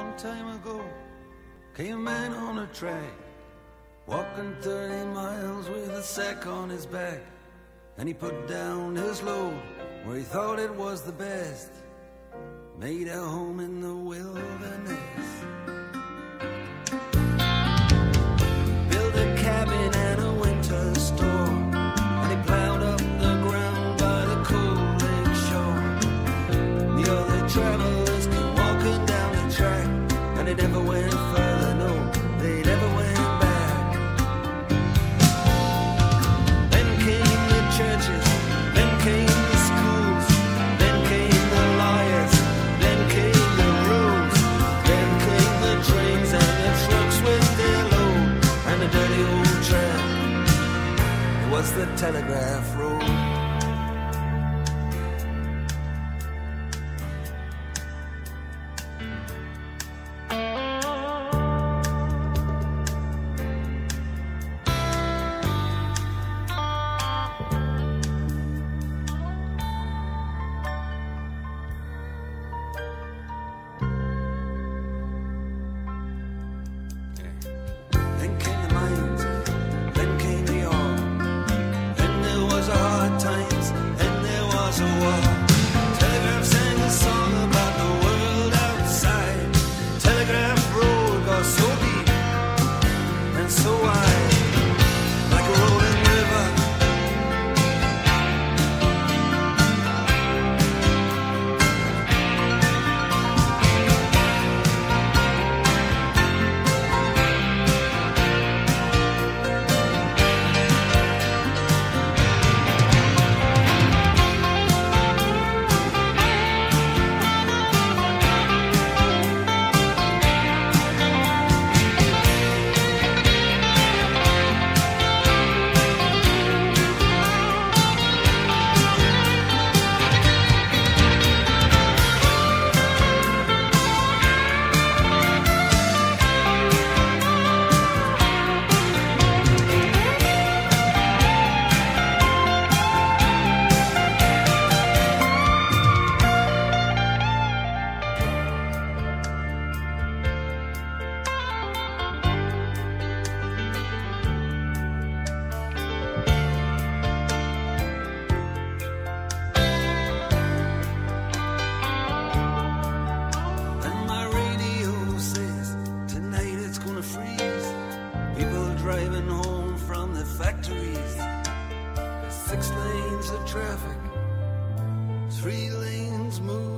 long time ago, came a man on a track, walking 30 miles with a sack on his back. And he put down his load where he thought it was the best, made a home in the wilderness. Built a cabin and a winter store, and he plowed up the ground by the cold lake shore. The other travelers came walking down the track, and they never went further, no, they never went back. Then came the churches, then came the schools, then came the lawyers, then came the roads, then came the trains and the trucks with their load, and the dirty old tram. It was the telegraph road. Driving home from the factories, 6 lanes of traffic, 3 lanes move.